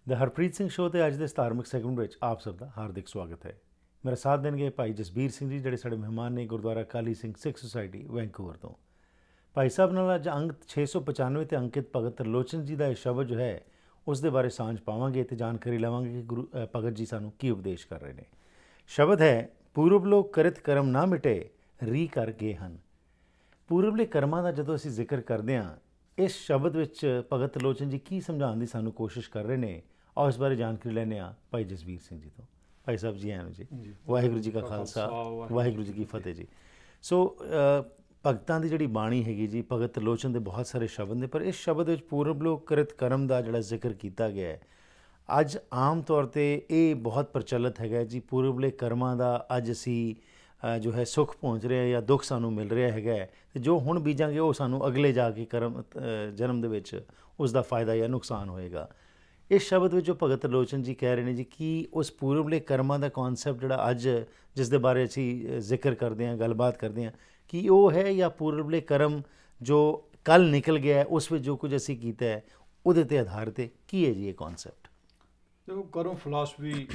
The Harpreet Singh show के अज के धार्मिक सैगमेंट में आप सबका हार्दिक स्वागत है। मेरा साथ देंगे भाई जसबीर सिंह जी जोड़े साढ़े मेहमान ने गुरुद्वारा काली सिंह सिख सोसाइटी वैंकूवर तो। भाई साहब नाल अज अंक 695 ते अंकित भगत त्रिलोचन जी का यह शब्द जो है उस दे बारे सांझ पावांगे तो जानकारी लवांगे कि गुरु भगत जी सानू की उपदेश कर रहे हैं। शब्द है पूर्व लोग करित कर्म ना मिटे री कर गए हैं। पूर्वले कर्मां का जो असीं जिक्र करते हैं इस शब्द विच भगत त्रिलोचन जी की समझाने की सानू कोशिश कर रहे हैं और इस बारे जानकारी लैने भाई जसबीर सिंह जी तो। भाई साहब जी आए जी, वाहिगुरू जी का खालसा वाहिगुरू जी की फतेह जी। सो भगतां की जिहड़ी बाणी हैगी जी, भगत त्रिलोचन के बहुत सारे शब्द ने, पर इस शब्द विच पूर्व लोक कृत कर्म का जिहड़ा जिक्र किया गया है अज आम तौर पर यह बहुत प्रचलित है जी। पूर्वले कर्मां का अज असी जो है सुख पहुँच रहे हैं या दुख सानू मिल रहा है तो जो हुण बीजांगे वो सानू अगले जाके कर्म जन्म दे विच उसका फायदा या नुकसान होएगा। इस शब्द में जो भगत त्रिलोचन जी कह रहे हैं जी कि उस पूर्वले कर्मां का कॉन्सैप्ट जोड़ा अज जिस दे बारे असी जिक्र करते हैं गलबात करते हैं कि वो है या पूर्वले कर्म जो कल निकल गया है उस जो कुछ असी किया है उहदे ते आधारित की है जी ये कॉन्सैप्ट। देखो कर्म फिलासफी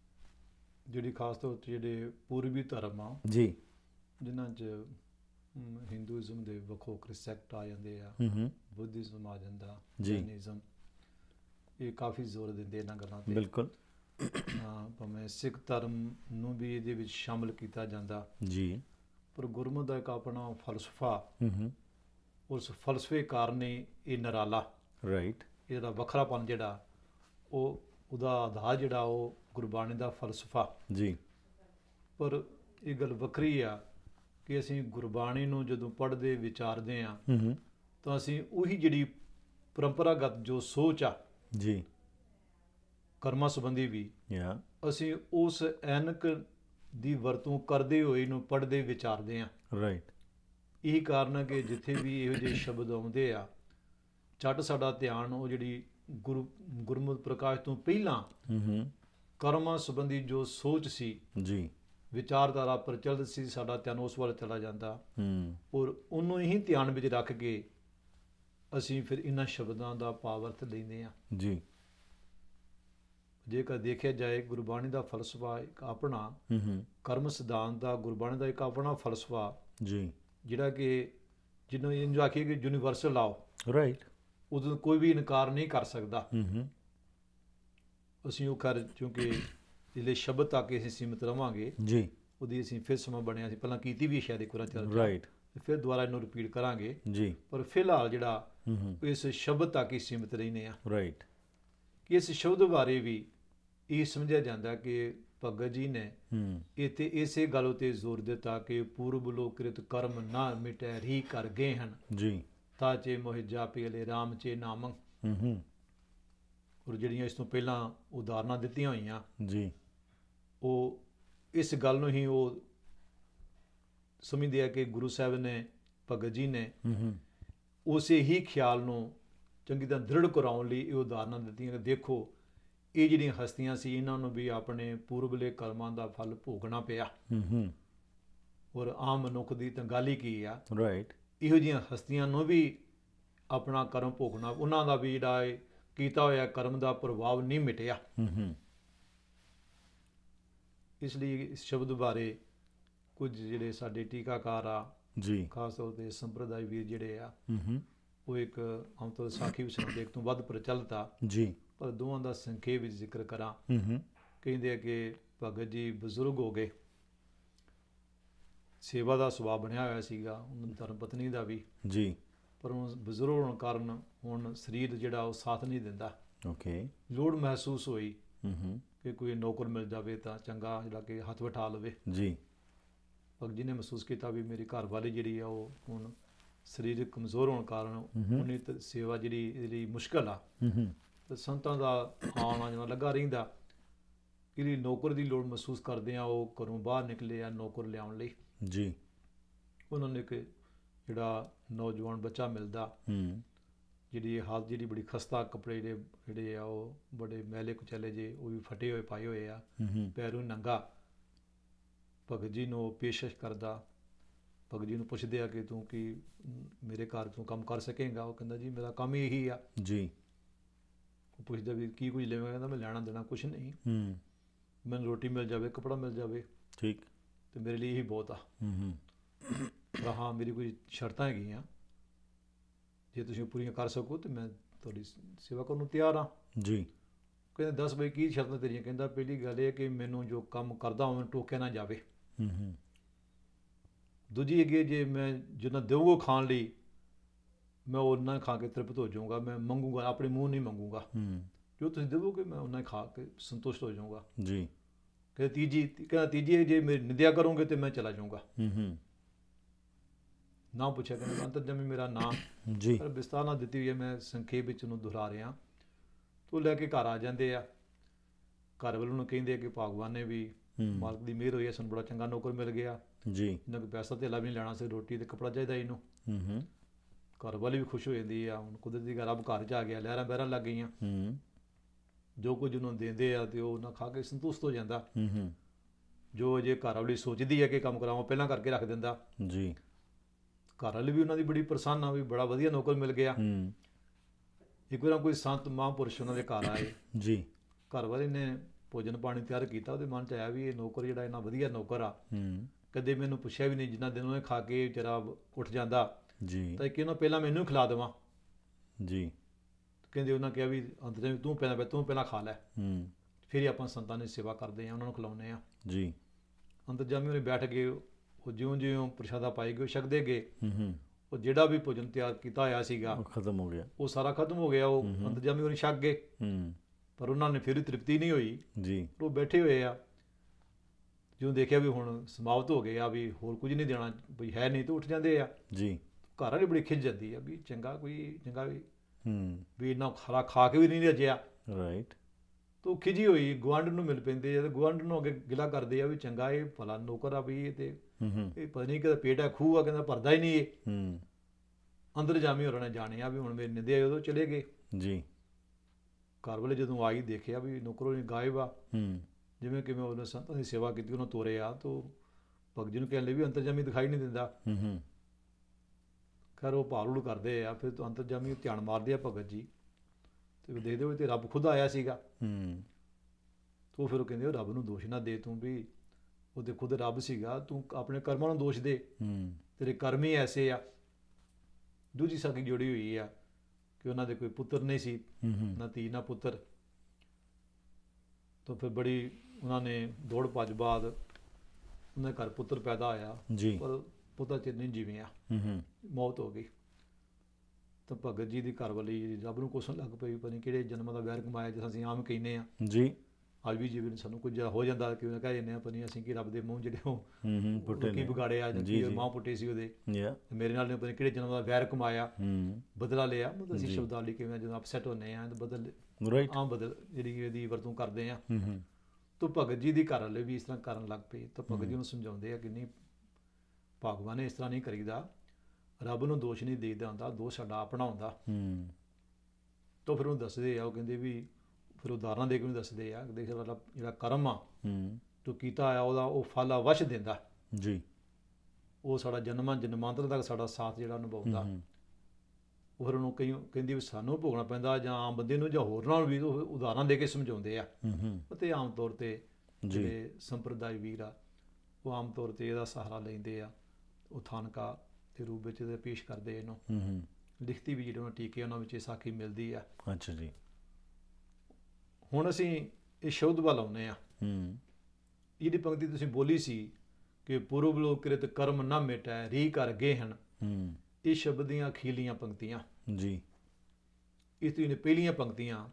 जी खास तौर पर जोड़े पूर्वी धर्म आ जी जिन्हों हिंदूइज़म के वक्खो वक्खरे सैक्ट आ जाते हैं, बुद्धिज़म आ जाता, जैनिज़म, ये काफ़ी जोर देंगे इन्होंने गलों पर। बिल्कुल भावें सिख धर्म नूं भी ये शामिल किया जाता जी, पर गुरमत का एक अपना फलसफा उस फलसफे कारण ही ये निराला राइट इसका वखरापन जोड़ा ਉਹਦਾ आधार जोड़ा वो गुरबाणी का फलसफा जी। पर ये गल वक्री आ कि असी गुरबाणी नूं जदों पढ़ते विचारते हाँ तो असी उही जिहड़ी परंपरागत जो सोच आ जी कर्मां संबंधी भी असी उस ऐनक दी वरतों करते हुए इनू पढ़ते विचारते हाँ। राइट यही कारण है कि जिथे भी इहो ਜਿਹੇ शब्द आउंदे आ झट साडा ध्यान वो जिहड़ी गुरमुख प्रकाश तो पहला कर्मां संबंधी जो सोच सी जी विचारधारा प्रचलित सी साडा ध्यान उस वाल चला जाता और उन्हों ही ध्यान में रख के असी फिर इन्हां शब्दों का भावार्थ लैंदे आ जी। जेकर देखा जाए गुरबाणी का फलसफा एक अपना कर्म सिद्धांत का गुरबाणी का एक अपना फलसफा जी जिहड़ा कि जिन्होंने आखिए कि यूनीवर्सल आओ राइट उदों कोई भी इनकार नहीं कर सकता। असीं वो खैर क्योंकि जिसले शब्द तक असीं सीमित रहांगे जी उहदी असीं फिर समां बनिया सी पहलां कीती भी शायद एक बार चर्चा राइट फिर दोबारा इन्हूं रिपीट करांगे जी पर फिलहाल जिहड़ा इस शब्द तक ही सीमित रहिंदे आ राइट कि इस शब्द बारे भी ये समझा जाता कि भगत जी ने इत्थे इसे गल उत्ते जोर दिता कि पूर्व लोक कृत कर्म ना मिटै री कर गए हैं जी ताचे मोहि जापे ले राम चे नामंग और जिहड़ियां इस तो पहला उदाहरणा दित्तियां होईयां जी वो इस गल नूं ही वो समझदे आ कि गुरु साहब ने भगत जी ने उसे ही ख्याल नूं चंगी तरह दृढ़ कराउण लई ये उदाहरणा दित्तियां कि देखो ये जिहड़ियां हस्तियां सी इन्हां नूं भी अपने पूर्वले कर्मां दा फल भोगना पिया और आम मनुख दी तां गल ही की आ राइट इहो जिहियां हस्तियां नूं भी अपना कर्म भोगना उन्हां दा भी जिहड़ा कीता होया कर्म का प्रभाव नहीं मिटिया। इसलिए इस शब्द बारे कुछ जिहड़े साडे टीकाकार आ जी खास तौर पर संप्रदाय वीर जिहड़े आ वो एक आम तौर साखी विचार एक तो वध प्रचलित आ जी पर दोवां दा संखेप विच जिक्र करा कहिंदे कि भगत जी बजुर्ग हो गए सेवा का सुभाव बनया होया सीगा उन्हां धर्म पत्नी का भी जी पर हुण बजुर्ग होने कारण हुण शरीर जिहड़ा वो साथ नहीं दिंदा ओके लोड़ महसूस हुई कि कोई नौकर मिल जाए तो चंगा जिहड़ा कि हथ बिठा लवे जी भगत जी ने महसूस किया भी मेरी घर वाली जिहड़ी आ वो हुण शरीर कमज़ोर होने कारण उन्हें सेवा जिहड़ी मुश्किल आ तो संतां दा आना जाना लगा रहिंदा कि नौकर की लोड़ महसूस करदे आ वो घरों बाहर निकले आ नौकर लियाउण लई जी उन्होंने एक जिहड़ा नौजवान बच्चा मिलता जिहड़ी हालत जिहड़ी बड़ी खस्ता कपड़े जिहड़े आ वो बड़े मैले कुचैले जे वो भी फटे हुए पाए हुए आ पैरों नंगा भगत जी नूं पेशकश करदा भगत जी नूं पुछदे आ कि तूं की मेरे घर तूं काम कर सकेगा वो कहंदा जी मेरा काम ही यही आ जी ਪੁੱਛਦਾ ਵੀ ਕੀ ਕੁਝ ਲਵੇਂਗਾ, ਕਹਿੰਦਾ ਮੈਂ ਲੈਣਾ ਦੇਣਾ ਕੁਛ ਨਹੀਂ, ਮੈਨੂੰ ਰੋਟੀ ਮਿਲ ਜਾਵੇ, ਕੱਪੜਾ ਮਿਲ ਜਾਵੇ, ਠੀਕ, ਤੇ ਮੇਰੇ ਲਈ ਇਹੀ ਬਹੁਤ ਆ। ਪਰ ਹਾਂ ਮੇਰੀ ਕੋਈ ਸ਼ਰਤਾਂ ਹੈਗੀਆਂ, ਜੇ ਤੁਸੀਂ ਪੂਰੀਆਂ ਕਰ ਸਕੋ ਤਾਂ ਮੈਂ ਤੁਹਾਡੀ ਸੇਵਾ ਕਰਨ ਨੂੰ ਤਿਆਰ ਹਾਂ ਜੀ। ਕਹਿੰਦੇ ਦੱਸ ਬਈ ਕੀ ਸ਼ਰਤਾਂ ਤੇਰੀਆਂ? ਕਹਿੰਦਾ ਪਹਿਲੀ ਗੱਲ ਇਹ ਕਿ ਮੈਨੂੰ ਜੋ ਕੰਮ ਕਰਦਾ ਹੋਵਾਂ ਟੋਕਿਆ ਨਾ ਜਾਵੇ। ਦੂਜੀ ਹੈਗੀ ਜੇ ਮੈਂ ਜਿੰਨਾ ਦੇਊਗਾ ਖਾਣ ਲਈ ਮੈਂ ਓਨਾ ਖਾ ਕੇ ਤ੍ਰਿਪਤ ਹੋ ਜਾਊਂਗਾ, ਮੈਂ ਮੰਗੂਗਾ ਆਪਣੇ ਮੂੰਹ ਨਹੀਂ ਮੰਗੂਗਾ, ਜੋ ਤੁਸੀਂ ਦੇਵੋਗੇ ਮੈਂ ਓਨਾ ਖਾ ਕੇ ਸੰਤੁਸ਼ਟ ਹੋ ਜਾਊਂਗਾ ਜੀ। ਕਹਿੰਦਾ ਤੀਜੀ ਜੇ ਮੇਰੀ ਨਿੰਦਿਆ ਕਰੋਗੇ ਤਾਂ ਮੈਂ ਚਲਾ ਜਾਊਂਗਾ। ਨਾ ਪੁੱਛਿਆ, ਕਹਿੰਦਾ ਅੰਤਰਜਾਮੀ ਮੇਰਾ ਨਾਂ ਜੀ, ਪਰ ਵਿਸਤਾਰ ਨਾਲ ਦਿੱਤੀ ਹੋਈ ਹੈ, ਮੈਂ ਸੰਖੇਪ ਵਿੱਚ ਉਹਨੂੰ ਦੁਹਰਾ ਰਿਹਾ। ਉਹ ਲੈ ਕੇ ਘਰ ਆ ਜਾਂਦੇ ਆ, ਘਰ ਵੱਲੋਂ ਨੂੰ ਕਹਿੰਦੇ ਆ ਕਿ ਭਗਵਾਨ ਨੇ ਵੀ ਮਾਲਕ ਦੀ ਮਿਹਰ ਹੋਈ ਹੈ, ਸਾਨੂੰ ਬੜਾ ਚੰਗਾ ਨੌਕਰ ਮਿਲ ਗਿਆ ਜੀ, ਇਹਨਾਂ ਕੋਈ ਪੈਸਾ ਧੇਲਾ ਵੀ ਨਹੀਂ ਲੈਣਾ ਸੀ, ਰੋਟੀ ਤੇ ਕੱਪੜਾ ਚਾਹੀਦਾ ਇਹਨੂੰ। ਘਰ ਵਾਲੀ ਵੀ ਖੁਸ਼ ਹੋ ਜਾਂਦੀ ਆ, ਹੁਣ ਕੁਦਰਤੀ ਰੱਬ ਘਰ 'ਚ ਆ ਗਿਆ, ਲਹਿਰਾਂ ਬਹਿਰਾਂ ਲੱਗ ਗਈਆਂ, ਜੋ ਕੁਝ ਉਹਨੂੰ ਦਿੰਦੇ ਆ ਤੇ ਉਹ ਨਾ ਖਾ ਕੇ ਸੰਤੁਸ਼ਟ ਹੋ ਜਾਂਦਾ। ਜੋ ਜੇ ਘਰ ਵਾਲੀ ਸੋਚਦੀ ਹੈ ਕਿ ਕੰਮ ਕਰਾਵਾਂ ਪਹਿਲਾਂ ਕਰਕੇ ਰੱਖ ਦਿੰਦਾ ਜੀ। ਘਰ ਵਾਲੀ ਵੀ ਉਹਨਾਂ ਦੀ ਬੜੀ ਪ੍ਰਸੰਨ ਆ ਵੀ ਬੜਾ ਵਧੀਆ ਨੌਕਰ ਮਿਲ ਗਿਆ। ਇੱਕ ਵਾਰ ਕੋਈ ਸੰਤ ਮਹਾਂਪੁਰਸ਼ ਉਹਨਾਂ ਦੇ ਘਰ ਆਏ ਜੀ, ਘਰ ਵਾਲੇ ਨੇ ਭੋਜਨ ਪਾਣੀ ਤਿਆਰ ਕੀਤਾ, ਉਹਦੇ ਮਨ 'ਚ ਆਇਆ ਵੀ ਇਹ ਨੌਕਰ ਜਿਹੜਾ ਇੰਨਾ ਵਧੀਆ ਨੌਕਰ ਆ, ਕਦੇ ਮੈਨੂੰ ਪੁੱਛਿਆ ਵੀ ਨਹੀਂ, ਜਿੰਨਾ ਦਿਨ ਉਹਨੇ ਖਾ ਕੇ ਵਿਚਾਰਾ ਉੱਠ ਜਾਂਦਾ ਜੀ, ਤਾਂ ਕਿ ਉਹਨੂੰ ਪਹਿਲਾਂ ਮੈਨੂੰ ਖਿਲਾ ਦੇਵਾਂ ਜੀ। ਕਹਿੰਦੇ ਉਹਨਾਂ ਕਿਹਾ ਵੀ ਅੰਦਰ ਤੂੰ ਪਹਿਲਾਂ ਖਾ ਲੈ, ਫਿਰ ਹੀ ਆਪਾਂ ਸੰਤਾਂ ਦੀ ਸੇਵਾ ਕਰਦੇ ਹਾਂ, ਉਹਨਾਂ ਨੂੰ ਖਿਲਾਉਂਦੇ ਹਾਂ ਜੀ। ਅੰਤਰਜਾਮੀ ਉਹਨੇ ਬੈਠ ਗਏ, ਉਹ ਜਿਉਂ ਪ੍ਰਸ਼ਾਦਾ ਪਾਈ ਗਏ, ਉਹ ਛਕਦੇ ਗਏ, ਉਹ ਜਿਹੜਾ ਵੀ ਭੋਜਨ ਤਿਆਰ ਕੀਤਾ ਹੋਇਆ ਸੀਗਾ ਉਹ ਖਤਮ ਹੋ ਗਿਆ, ਉਹ ਸਾਰਾ ਖਤਮ ਹੋ ਗਿਆ। ਉਹ ਅੰਤਰਜਾਮੀ ਉਹਨੇ ਛਕ ਗਏ, ਪਰ ਉਹਨਾਂ ਨੇ ਫਿਰ ਵੀ ਤ੍ਰਿਪਤੀ ਨਹੀਂ ਹੋਈ ਜੀ। ਉਹ ਬੈਠੇ ਹੋਏ ਆ, ਜਿਉਂ ਦੇਖਿਆ ਵੀ ਹੁਣ ਸਮਾਪਤ ਹੋ ਗਏ ਆ, ਵੀ ਹੋਰ ਕੁਝ ਨਹੀਂ ਦੇਣਾ ਵੀ ਹੈ ਨਹੀਂ, ਤਾਂ ਉੱਠ ਜਾਂਦੇ ਆ ਜੀ। ਘਰ ਵਾਲੀ ਬੜੀ ਖਿੱਚ ਜਾਂਦੀ ਆ ਵੀ ਚੰਗਾ ਵੀ ਇੰਨਾ ਖਰਾ ਖਾ ਕੇ ਵੀ ਨਹੀਂ ਰੱਜਿਆ ਰਾਈਟ। ਤਾਂ ਖਿਜੀ ਹੋਈ ਗੁਆਂਢ ਨੂੰ ਮਿਲ ਪੈਂਦੇ ਆ, ਤੇ ਗੁਆਂਢ ਨੂੰ ਅੱਗੇ ਗਿਲਾ ਕਰਦੇ ਆ ਵੀ ਚੰਗਾ ਇਹ ਭਲਾ ਨੌਕਰ ਆ ਵੀ ਇਹ ਤੇ ਇਹ ਪਤਾ ਨਹੀਂ ਕਿਹਦਾ ਪੇਟ ਆ ਖੂਹ ਆ, ਕਹਿੰਦਾ ਭਰਦਾ ਹੀ ਨਹੀਂ ਇਹ। ਅੰਤਰਜਾਮੀ ਹੋਰਾਂ ਨੇ ਜਾਣਿਆ ਵੀ ਹੁਣ ਮੇਰੀ ਨਿੰਦਿਆ, ਉਦੋਂ ਚਲੇ ਗਏ ਜੀ। ਘਰ ਵਾਲੇ ਜਦੋਂ ਆਈ ਦੇਖਿਆ ਵੀ ਨੌਕਰੋਂ ਗਾਇਬ ਆ, ਜਿਵੇਂ ਕਿਵੇਂ ਉਹਨੇ ਸੰਤਾਂ ਦੀ ਸੇਵਾ ਕੀਤੀ ਉਹਨੂੰ ਤੋਰਿਆ, ਤਾਂ ਭਗਤ ਜੀ ਨੂੰ ਕਹਿਣ ਲਈ ਵੀ ਅੰਤਰਜਾਮੀ ਦਿਖਾਈ ਨਹੀਂ ਦਿੰਦਾ। ਖੈਰ ਉਹ ਭਾਲ ਕਰਦੇ ਆ, ਫਿਰ ਅੰਤਰਜਾਮੀ ਧਿਆਨ ਮਾਰਦੇ ਆ ਭਗਤ ਜੀ, ਤੇ ਦੇਖਦੇ ਹੋਏ ਤੇ ਰੱਬ ਖੁਦ ਆਇਆ ਸੀਗਾ। ਤੋ ਫਿਰ ਉਹ ਕਹਿੰਦੇ ਉਹ ਰੱਬ ਨੂੰ ਦੋਸ਼ ਨਾ ਦੇ, ਤੂੰ ਵੀ ਉਹਦੇ ਖੁਦ ਰੱਬ ਸੀਗਾ, ਤੂੰ ਆਪਣੇ ਕਰਮਾਂ ਨੂੰ ਦੋਸ਼ ਦੇ, ਤੇਰੇ ਕਰਮ ਹੀ ਐਸੇ ਆ। ਦੂਜੀ ਸਾਖੀ ਜੁੜੀ ਹੋਈ ਆ ਕਿ ਉਹਨਾਂ ਦੇ ਕੋਈ ਪੁੱਤਰ ਨਹੀਂ ਸੀ, ਨਾ ਧੀ ਨਾ ਪੁੱਤਰ। ਤਾਂ ਫਿਰ ਬੜੀ ਉਹਨਾਂ ਨੇ ਦੌੜ ਭੱਜ ਬਾਅਦ ਉਹਨਾਂ ਦੇ ਘਰ ਪੁੱਤਰ ਪੈਦਾ ਹੋਇਆ, ਪਰ ਪੁੱਤਰ ਚਿਰ ਨਹੀਂ ਜਿਵੇਂ ਮੌਤ ਹੋ ਗਈ। ਤਾਂ ਭਗਤ ਜੀ ਦੀ ਘਰ ਵਾਲੀ ਰੱਬ ਨੂੰ ਕੋਸਣ ਲੱਗ ਪਈ, ਪਤਾ ਨਹੀਂ ਕਿਹੜੇ ਜਨਮਾਂ ਦਾ ਵੈਰ ਕਮਾਇਆ, ਜਿਸ ਅਸੀਂ ਆਮ ਕਹਿੰਦੇ ਹਾਂ ਜੀ। ਅੱਜ ਵੀ ਜਿਵੇਂ ਸਾਨੂੰ ਕੁਝ ਹੋ ਜਾਂਦਾ ਕਿ ਕਹਿ ਜਾਂਦੇ ਹਾਂ ਪਤਾ ਨਹੀਂ ਅਸੀਂ ਕਿ ਰੱਬ ਦੇ ਮੂੰਹ ਜਿਹੜੇ ਉਹ ਕੀ ਵਿਗਾੜਿਆ, ਮਾਂ ਪੁੱਟੇ ਸੀ ਉਹਦੇ, ਮੇਰੇ ਨਾਲ ਪਤਾ ਨਹੀਂ ਕਿਹੜੇ ਜਨਮ ਦਾ ਵੈਰ ਕਮਾਇਆ, ਬਦਲਾ ਲਿਆ। ਮਤਲਬ ਅਸੀਂ ਸ਼ਬਦਾਵਲੀ ਕਿਵੇਂ ਜਦੋਂ ਅਪਸੈਟ ਹੁੰਦੇ ਹਾਂ ਆਮ ਬਦਲ ਜਿਹੜੀ ਇਹਦੀ ਵਰਤੋਂ ਕਰਦੇ ਹਾਂ। ਤਾਂ ਭਗਤ ਜੀ ਦੀ ਘਰ ਵਾਲੇ ਵੀ ਇਸ ਤਰ੍ਹਾਂ ਕਰਨ ਲੱਗ ਪਏ। ਤਾਂ ਭਗਤ ਜੀ ਨੂੰ ਸਮਝਾਉਂਦੇ ਆ ਕਿ ਨਹੀਂ, ਭਗਵਾਨ ਨੇ ਇਸ ਤਰ੍ਹਾਂ ਨਹੀਂ ਕਰੀਦਾ, ਰੱਬ ਨੂੰ ਦੋਸ਼ ਨਹੀਂ ਦੇਈਦਾ ਹੁੰਦਾ, ਦੋਸ਼ ਸਾਡਾ ਆਪਣਾ ਹੁੰਦਾ। ਤਾਂ ਫਿਰ ਉਹਨੂੰ ਦੱਸਦੇ ਆ, ਉਹ ਕਹਿੰਦੇ ਵੀ ਫਿਰ ਉਦਾਹਰਨਾਂ ਦੇ ਕੇ ਉਹਨੂੰ ਦੱਸਦੇ ਆ, ਦੇਖ ਸਾਡਾ ਜਿਹੜਾ ਕਰਮ ਆ ਜੋ ਕੀਤਾ ਆ ਉਹਦਾ ਉਹ ਫਲ ਅਵਸ਼ ਦਿੰਦਾ ਜੀ। ਉਹ ਸਾਡਾ ਜਨਮਾਂਤਰ ਤੱਕ ਸਾਡਾ ਸਾਥ ਜਿਹੜਾ ਨਿਭਾਉਂਦਾ। ਉਹ ਫਿਰ ਉਹਨੂੰ ਕਹਿੰਦੀ ਵੀ ਸਾਨੂੰ ਭੋਗਣਾ ਪੈਂਦਾ, ਜਾਂ ਆਮ ਬੰਦੇ ਨੂੰ, ਜਾਂ ਹੋਰ ਨਾਲ ਵੀ। ਉਹ ਉਦਾਹਰਨਾਂ ਦੇ ਕੇ ਸਮਝਾਉਂਦੇ ਆ। ਅਤੇ ਆਮ ਤੌਰ 'ਤੇ ਜਿਹੜੇ ਸੰਪਰਦਾਇ ਵੀਰ ਆ ਉਹ ਆਮ ਤੌਰ 'ਤੇ ਇਹਦਾ ਸਹਾਰਾ ਲੈਂਦੇ ਆ, ਉਹ ਥਾਨਕਾ ਦੇ ਰੂਪ ਵਿੱਚ ਪੇਸ਼ ਕਰਦੇ ਇਹਨੂੰ। ਲਿਖਤੀ ਵੀ ਜਿਹੜੇ ਉਹਨਾਂ ਟੀਕੇ ਉਹਨਾਂ ਵਿੱਚ ਇਹ ਸਾਖੀ ਮਿਲਦੀ ਆ। ਅੱਛਾ ਜੀ। ਹੁਣ ਅਸੀਂ ਇਹ ਸ਼ਬਦ ਵੱਲ ਆਉਂਦੇ ਹਾਂ। ਇਹਦੀ ਪੰਕਤੀ ਤੁਸੀਂ ਬੋਲੀ ਸੀ ਕਿ ਪੂਰਬ ਲੋ ਕਿਰਤ ਕਰਮ ਨਾ ਮਿਟੈ, ਰੀ ਕਰ ਗਏ ਹਨ। ਇਹ ਸ਼ਬਦ ਦੀਆਂ ਅਖੀਰਲੀਆਂ ਪੰਕਤੀਆਂ ਜੀ। ਇਸ ਦੀਆਂ ਪਹਿਲੀਆਂ ਪੰਕਤੀਆਂ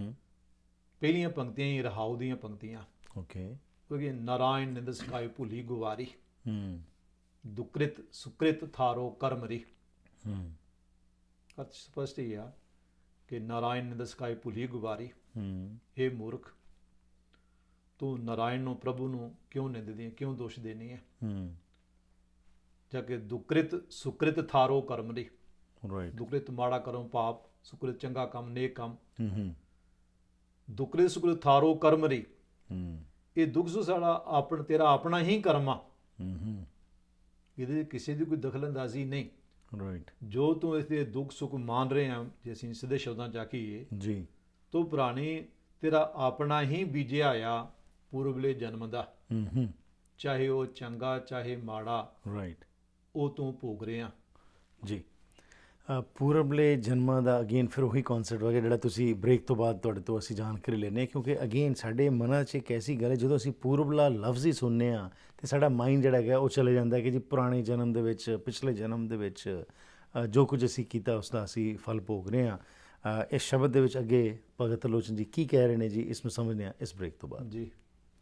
ਹੀ ਰਹਾਉ ਦੀਆਂ ਪੰਕਤੀਆਂ। ਕਿਉਂਕਿ ਨਾਰਾਇਣ ਨਿੰਦ ਸਿਖਾਏ ਭੁੱਲੀ ਗੁਵਾਰੀ, ਦੁਕ੍ਰਿਤ ਸੁਕ੍ਰਿਤ ਥਾਰੋ ਕਰਮ ਰੀ। ਅਰਥ ਸਪਸ਼ਟ ਹੀ ਆ ਕਿ ਨਾਰਾਇਣ ਨਿੰਦ ਸਿਖਾਏ ਭੁੱਲੀ ਗੁਵਾਰੀ, ਹੇ ਮੂਰਖ ਤੂੰ ਨਾਰਾਇਣ ਨੂੰ, ਪ੍ਰਭੂ ਨੂੰ ਕਿਉਂ ਨਿੰਦਦੀ ਹੈ, ਕਿਉਂ ਦੋਸ਼ ਦੇਣੀ ਹੈ। ਜਾ ਕੇ ਦੁਕ੍ਰਿਤ ਸੁਕ੍ਰਿਤ ਥਾਰੋ ਕਰਮ ਰੀ। ਦੁਕ੍ਰਿਤ ਮਾੜਾ ਕਰਮ ਪਾਪ, ਸੁਕ੍ਰਿਤ ਚੰਗਾ ਕੰਮ ਨੇਕ ਕੰਮ। ਦੁਕ੍ਰਿਤ ਸੁਕ੍ਰਿਤ ਥਾਰੋ ਕਰਮ ਰੀ। ਇਹ ਦੁੱਖ ਸੁੱਖ ਸਾਡਾ ਤੇਰਾ ਆਪਣਾ ਹੀ ਕਰਮ ਆ, ਇਹਦੇ ਕਿਸੇ ਦੀ ਕੋਈ ਦਖਲ ਅੰਦਾਜ਼ੀ ਨਹੀਂ। ਜੋ ਤੂੰ ਇਸ ਦੇ ਦੁੱਖ ਸੁੱਖ ਮਾਨ ਰਹੇ ਹਾਂ, ਜੇ ਅਸੀਂ ਸਿੱਧੇ ਸ਼ਬਦਾਂ 'ਚ ਆਖੀਏ ਜੀ, ਤੋਂ ਪੁਰਾਣੀ ਤੇਰਾ ਆਪਣਾ ਹੀ ਬੀਜਿਆ ਆ ਪੂਰਬਲੇ ਜਨਮ ਦਾ, ਚਾਹੇ ਉਹ ਚੰਗਾ ਚਾਹੇ ਮਾੜਾ, ਰਾਈਟ, ਉਹ ਤੂੰ ਭੋਗ ਰਿਹਾ ਜੀ। ਪੂਰਬਲੇ ਜਨਮਾਂ ਦਾ ਅਗੇਨ ਫਿਰ ਉਹੀ ਕੌਨਸੈਪਟ ਹੋ ਗਿਆ ਜਿਹੜਾ ਤੁਸੀਂ ਬ੍ਰੇਕ ਤੋਂ ਬਾਅਦ ਤੁਹਾਡੇ ਤੋਂ ਅਸੀਂ ਜਾਣਕਾਰੀ ਲੈਂਦੇ, ਕਿਉਂਕਿ ਅਗੇਨ ਸਾਡੇ ਮਨਾਂ 'ਚ ਇੱਕ ਐਸੀ ਗੱਲ ਹੈ ਜਦੋਂ ਅਸੀਂ ਪੂਰਬਲਾ ਲਫ਼ਜ਼ ਹੀ ਸੁਣਦੇ ਹਾਂ ਤਾਂ ਸਾਡਾ ਮਾਈਂਡ ਜਿਹੜਾ ਹੈਗਾ ਉਹ ਚਲੇ ਜਾਂਦਾ ਕਿ ਜੀ ਪੁਰਾਣੇ ਜਨਮ ਦੇ ਵਿੱਚ, ਪਿਛਲੇ ਜਨਮ ਦੇ ਵਿੱਚ ਜੋ ਕੁਝ ਅਸੀਂ ਕੀਤਾ ਉਸ ਦਾ ਅਸੀਂ ਫਲ ਭੋਗ ਰਹੇ ਹਾਂ। ਇਸ ਸ਼ਬਦ ਦੇ ਵਿੱਚ ਅੱਗੇ ਭਗਤ ਲੋਚਨ ਜੀ ਕੀ ਕਹਿ ਰਹੇ ਨੇ ਜੀ, ਇਸ ਨੂੰ ਸਮਝਦੇ ਹਾਂ ਇਸ ਬ੍ਰੇਕ ਤੋਂ ਬਾਅਦ ਜੀ।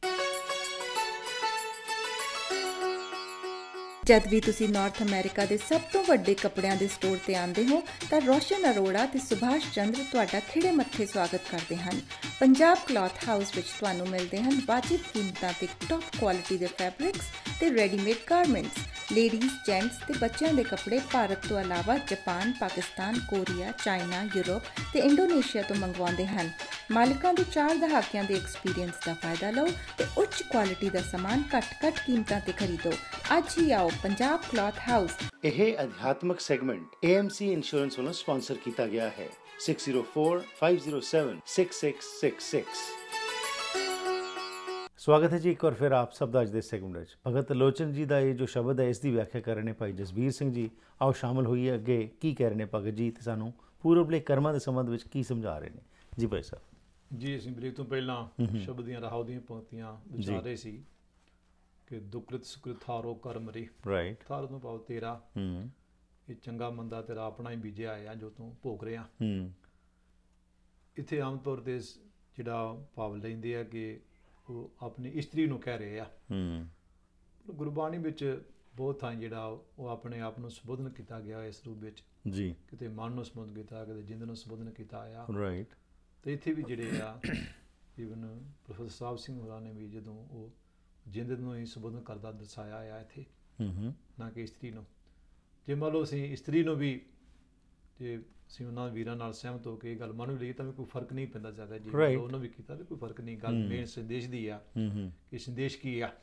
ਜਦ ਵੀ ਤੁਸੀਂ ਨਾਰਥ ਅਮਰੀਕਾ ਦੇ ਸਭ ਤੋਂ ਵੱਡੇ ਕੱਪੜਿਆਂ ਦੇ ਸਟੋਰ ਤੇ ਆਉਂਦੇ ਹੋ ਤਾਂ ਰੋਸ਼ਨ ਅਰੋੜਾ ਤੇ ਸੁਭਾਸ਼ ਚੰਦਰ ਤੁਹਾਡਾ ਖਿੜੇ ਮੱਥੇ ਸਵਾਗਤ ਕਰਦੇ ਹਨ। ਪੰਜਾਬ ਕਲੌਥ ਹਾਊਸ ਵਿੱਚ ਤੁਹਾਨੂੰ ਮਿਲਦੇ ਹਨ ਵਾਜਿਬ ਕੀਮਤਾਂ ਤੇ ਟੌਪ ਕੁਆਲਿਟੀ ਦੇ ਫੈਬਰਿਕਸ ਤੇ ਰੈਡੀਮੇਡ ਗਾਰਮੈਂਟਸ। ਲੇਡੀਜ਼, ਜੈਂਟਸ ਤੇ ਬੱਚਿਆਂ ਦੇ ਕੱਪੜੇ ਭਾਰਤ ਤੋਂ ਇਲਾਵਾ Japan, Pakistan, Korea, China, Europe ਤੇ ਇੰਡੋਨੇਸ਼ੀਆ ਤੋਂ ਮੰਗਵਾਉਂਦੇ ਹਨ। ਮਾਲਕਾਂ ਦੇ 4 ਦਹਾਕਿਆਂ ਦੇ ਐਕਸਪੀਰੀਅੰਸ ਦਾ ਫਾਇਦਾ ਲਓ ਤੇ ਉੱਚ ਕੁਆਲਿਟੀ ਦਾ ਸਮਾਨ ਘੱਟ ਕੀਮਤਾਂ ਤੇ ਖਰੀਦੋ। ਅੱਜ ਹੀ ਆਓ ਪੰਜਾਬ ਕਲੌਥ ਹਾਊਸ। ਇਹ ਅਧਿਆਤਮਕ ਸੈਗਮੈਂਟ AMC ਇੰਸ਼ੋਰੈਂਸ ਵੱਲੋਂ ਸਪਾਂਸਰ ਕੀਤਾ ਗਿਆ ਹੈ। 6045076666। ਸਵਾਗਤ ਹੈ ਜੀ ਇੱਕ ਵਾਰ ਫਿਰ ਆਪ ਸਭ ਦਾ ਅੱਜ ਦੇ ਸੈਗਮੈਂਟ ਵਿੱਚ। ਭਗਤ ਲੋਚਨ ਜੀ ਦਾ ਇਹ ਜੋ ਸ਼ਬਦ ਹੈ ਇਸ ਦੀ ਵਿਆਖਿਆ ਕਰ ਰਹੇ ਨੇ ਭਾਈ ਜਸਬੀਰ ਸਿੰਘ ਜੀ। ਆਓ ਸ਼ਾਮਲ ਹੋਈਏ ਅੱਗੇ ਕੀ ਕਹਿ ਰਹੇ ਨੇ ਭਗਤ ਜੀ ਤੇ ਸਾਨੂੰ ਪੂਰਬਲੇ ਕਰਮਾਂ ਦੇ ਸੰਬੰਧ ਵਿੱਚ ਕੀ ਸਮਝਾ ਰਹੇ ਨੇ ਜੀ ਭਾਈ ਸਾਹਿਬ। ਜੀ ਅਸੀਂ ਬ੍ਰੇਕ ਤੋਂ ਪਹਿਲਾਂ ਸ਼ਬਦ ਦੀਆਂ ਰਾਹੋਂ ਦੀਆਂ ਪੰਕਤੀਆਂ ਵਿਚਾਰ ਰਹੇ ਸੀ ਕਿ ਦੁਕ੍ਰਿਤ ਸੁਕ੍ਰਿਤ ਥਾਰੋ ਕਰਮ ਰੀ, ਰਾਈਟ, ਥਾਰੋ ਤੋਂ ਭਾਵ ਤੇਰਾ, ਇਹ ਚੰਗਾ ਮੰਦਾ ਤੇਰਾ ਆਪਣਾ ਹੀ ਬੀਜਿਆ ਆ ਜੋ ਤੂੰ ਭੋਗ ਰਿਹਾ। ਇੱਥੇ ਆਮ ਤੌਰ 'ਤੇ ਜਿਹੜਾ ਭਾਵ ਲੈਂਦੇ ਆ ਕਿ ਉਹ ਆਪਣੀ ਇਸਤਰੀ ਨੂੰ ਕਹਿ ਰਹੇ ਆ। ਗੁਰਬਾਣੀ ਵਿੱਚ ਬਹੁਤ ਥਾਂ ਜਿਹੜਾ ਉਹ ਆਪਣੇ ਆਪ ਨੂੰ ਸੰਬੋਧਨ ਕੀਤਾ ਗਿਆ ਇਸ ਰੂਪ ਵਿੱਚ ਜੀ, ਕਿਤੇ ਮਨ ਨੂੰ ਸੰਬੋਧਨ ਕੀਤਾ, ਕਿਤੇ ਜਿੰਦ ਨੂੰ ਸੰਬੋਧਨ ਕੀਤਾ ਆ, ਰਾਈਟ। ਅਤੇ ਇੱਥੇ ਵੀ ਜਿਹੜੇ ਆ ਈਵਨ ਪ੍ਰੋਫੈਸਰ ਸਾਹਿਬ ਸਿੰਘ ਹੋਰਾਂ ਨੇ ਵੀ ਜਦੋਂ ਉਹ ਜਿੰਦ ਨੂੰ ਹੀ ਸੰਬੋਧਨ ਕਰਦਾ ਦਰਸਾਇਆ ਆ ਇੱਥੇ, ਨਾ ਕਿ ਇਸਤਰੀ ਨੂੰ। ਜੇ ਮੰਨ ਲਓ ਅਸੀਂ ਇਸਤਰੀ ਨੂੰ ਵੀ ਜੇ ਅਸੀਂ ਉਹਨਾਂ ਵੀਰਾਂ ਨਾਲ ਸਹਿਮਤ ਹੋ ਕੇ ਇਹ ਗੱਲ ਮੰਨ ਵੀ ਲਈਏ ਤਾਂ ਵੀ ਕੋਈ ਫਰਕ ਨਹੀਂ ਪੈਂਦਾ ਜ਼ਿਆਦਾ। ਜੇ ਉਹਨਾਂ ਵੀ ਕੀਤਾ ਤਾਂ ਕੋਈ ਫਰਕ ਨਹੀਂ। ਗੱਲ ਮੇਨ ਸੰਦੇਸ਼ ਦੀ ਆ ਕਿ ਸੰਦੇਸ਼ ਕੀ ਆ,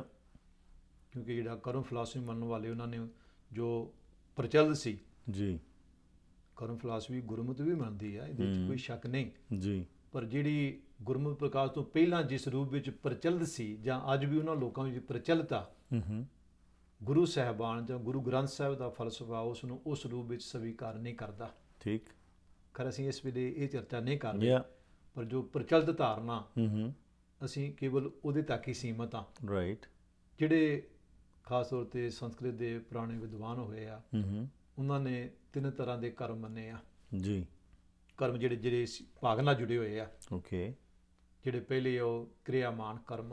ਕਿਉਂਕਿ ਜਿਹੜਾ ਕਰਮ ਫਿਲਾਸਫੀ ਮੰਨਣ ਵਾਲੇ ਉਹਨਾਂ ਨੇ ਜੋ ਪ੍ਰਚਲਿਤ ਸੀ ਜੀ, ਕਰਮ ਫਿਲਾਸਫੀ ਗੁਰਮਤਿ ਵੀ ਮੰਨਦੀ ਆ, ਇਹਦੇ ਵਿੱਚ ਕੋਈ ਸ਼ੱਕ ਨਹੀਂ ਜੀ। ਪਰ ਜਿਹੜੀ ਗੁਰਮਤਿ ਪ੍ਰਕਾਸ਼ ਤੋਂ ਪਹਿਲਾਂ ਜਿਸ ਰੂਪ ਵਿੱਚ ਪ੍ਰਚਲਿਤ ਸੀ ਜਾਂ ਅੱਜ ਵੀ ਉਹਨਾਂ ਲੋਕਾਂ ਵਿੱਚ ਪ੍ਰਚਲਿਤ ਆ, ਗੁਰੂ ਸਾਹਿਬਾਨ ਜਾਂ ਗੁਰੂ ਗ੍ਰੰਥ ਸਾਹਿਬ ਦਾ ਫਲਸਫਾ ਉਸ ਨੂੰ ਉਸ ਰੂਪ ਵਿੱਚ ਸਵੀਕਾਰ ਨਹੀਂ ਕਰਦਾ। ਠੀਕ, ਖੈਰ ਅਸੀਂ ਇਸ ਵੇਲੇ ਇਹ ਚਰਚਾ ਨਹੀਂ ਕਰਦੇ, ਪਰ ਜੋ ਪ੍ਰਚਲਿਤ ਧਾਰਨਾ ਅਸੀਂ ਕੇਵਲ ਉਹਦੇ ਤੱਕ ਹੀ ਸੀਮਤ ਹਾਂ। ਰਾਈਟ, ਜਿਹੜੇ ਖਾਸ ਤੌਰ 'ਤੇ ਸੰਸਕ੍ਰਿਤ ਦੇ ਪੁਰਾਣੇ ਵਿਦਵਾਨ ਹੋਏ ਆ ਉਹਨਾਂ ਨੇ 3 ਤਰ੍ਹਾਂ ਦੇ ਕਰਮ ਮੰਨੇ ਆ ਜੀ। ਕਰਮ ਜਿਹੜੇ ਭਾਗ ਨਾਲ ਜੁੜੇ ਹੋਏ ਆ। ਓਕੇ, ਜਿਹੜੇ ਪਹਿਲੇ ਉਹ ਕਿਰਿਆਮਾਨ ਕਰਮ,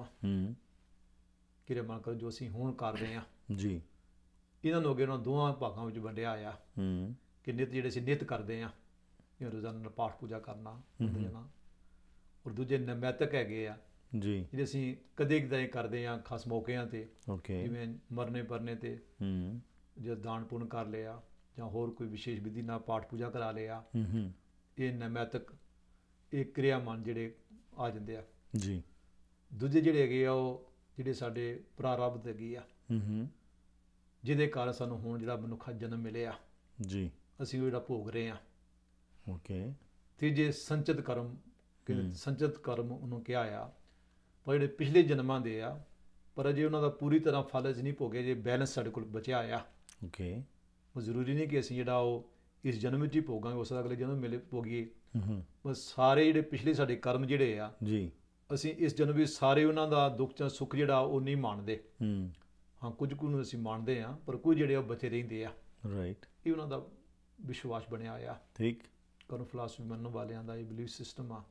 ਕਿਰਿਆਮਾਨ ਕਰਮ ਜੋ ਅਸੀਂ ਹੁਣ ਕਰ ਰਹੇ ਹਾਂ ਜੀ, ਇਹਨਾਂ ਨੂੰ ਅੱਗੇ ਉਹਨਾਂ ਦੋਵਾਂ ਭਾਗਾਂ ਵਿੱਚ ਵੰਡਿਆ ਆ ਕਿ ਨਿੱਤ ਜਿਹੜੇ ਅਸੀਂ ਨਿੱਤ ਕਰਦੇ ਹਾਂ, ਜਿਵੇਂ ਰੋਜ਼ਾਨਾ ਪਾਠ ਪੂਜਾ ਕਰਨਾ, ਔਰ ਦੂਜੇ ਨੈਮੈਤਿਕ ਹੈਗੇ ਆ ਜੀ, ਜਿਹੜੇ ਅਸੀਂ ਕਦੇ ਕਦਾਈ ਕਰਦੇ ਹਾਂ ਖਾਸ ਮੌਕਿਆਂ 'ਤੇ, ਜਿਵੇਂ ਮਰਨੇ ਪਰਨੇ 'ਤੇ ਜੇ ਦਾਨ ਪੁੰਨ ਕਰ ਲਿਆ ਜਾਂ ਹੋਰ ਕੋਈ ਵਿਸ਼ੇਸ਼ ਵਿਧੀ ਨਾਲ ਪਾਠ ਪੂਜਾ ਕਰਾ ਲਿਆ, ਇਹ ਨੈਮੈਤਿਕ, ਇਹ ਕਿਰਿਆਮਾਨ ਜਿਹੜੇ ਆ ਜਾਂਦੇ ਆ ਜੀ। ਦੂਜੇ ਜਿਹੜੇ ਹੈਗੇ ਆ ਉਹ ਜਿਹੜੇ ਸਾਡੇ ਪ੍ਰਾਰਬਧ ਹੈਗੀ ਆ, ਜਿਹਦੇ ਕਾਰਨ ਸਾਨੂੰ ਹੁਣ ਜਿਹੜਾ ਮਨੁੱਖਾ ਜਨਮ ਮਿਲਿਆ ਜੀ, ਅਸੀਂ ਉਹ ਜਿਹੜਾ ਭੋਗ ਰਹੇ ਹਾਂ। ਓਕੇ, ਤੀਜੇ ਸੰਚਿਤ ਕਰਮ, ਸੰਚਿਤ ਕਰਮ ਉਹਨੂੰ ਕਿਹਾ ਆ, ਪਰ ਜਿਹੜੇ ਪਿਛਲੇ ਜਨਮਾਂ ਦੇ ਆ ਪਰ ਅਜੇ ਉਹਨਾਂ ਦਾ ਪੂਰੀ ਤਰ੍ਹਾਂ ਫਲ ਅਸੀਂ ਨਹੀਂ ਭੋਗੇ, ਜੇ ਬੈਲੈਂਸ ਸਾਡੇ ਕੋਲ ਬਚਿਆ ਆ। ਓਕੇ, ਉਹ ਜ਼ਰੂਰੀ ਨਹੀਂ ਕਿ ਅਸੀਂ ਜਿਹੜਾ ਉਹ ਇਸ ਜਨਮ ਵਿੱਚ ਹੀ ਭੋਗਾਂਗੇ, ਉਸ ਦਾ ਅਗਲੇ ਜਨਮ ਮਿਲੇ ਭੋਗੀਏ। ਬਸ ਸਾਰੇ ਜਿਹੜੇ ਪਿਛਲੇ ਸਾਡੇ ਕਰਮ ਜਿਹੜੇ ਆ ਜੀ, ਅਸੀਂ ਇਸ ਜਨਮ ਵਿੱਚ ਸਾਰੇ ਉਹਨਾਂ ਦਾ ਦੁੱਖ ਜਾਂ ਸੁੱਖ ਜਿਹੜਾ ਉਹ ਨਹੀਂ ਮਾਣਦੇ। ਹਾਂ, ਕੁਝ ਕੁ ਨੂੰ ਅਸੀਂ ਮਾਣਦੇ ਹਾਂ, ਪਰ ਕੁਝ ਜਿਹੜੇ ਉਹ ਬਚੇ ਰਹਿੰਦੇ ਆ। ਰਾਈਟ, ਇਹ ਉਹਨਾਂ ਦਾ ਵਿਸ਼ਵਾਸ ਬਣਿਆ ਆ। ਠੀਕ, ਕਰਮ ਫਿਲਾਸਫੀ ਮੰਨਣ ਵਾਲਿਆਂ ਦਾ ਇਹ ਬਿਲੀਫ ਸਿਸਟਮ ਆ।